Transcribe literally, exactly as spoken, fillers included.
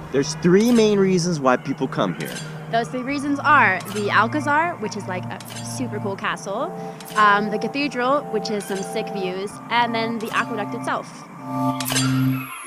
There's three main reasons why people come here. Those three reasons are the Alcazar, which is like a super cool castle, um, the cathedral, which is some sick views, and then the aqueduct itself.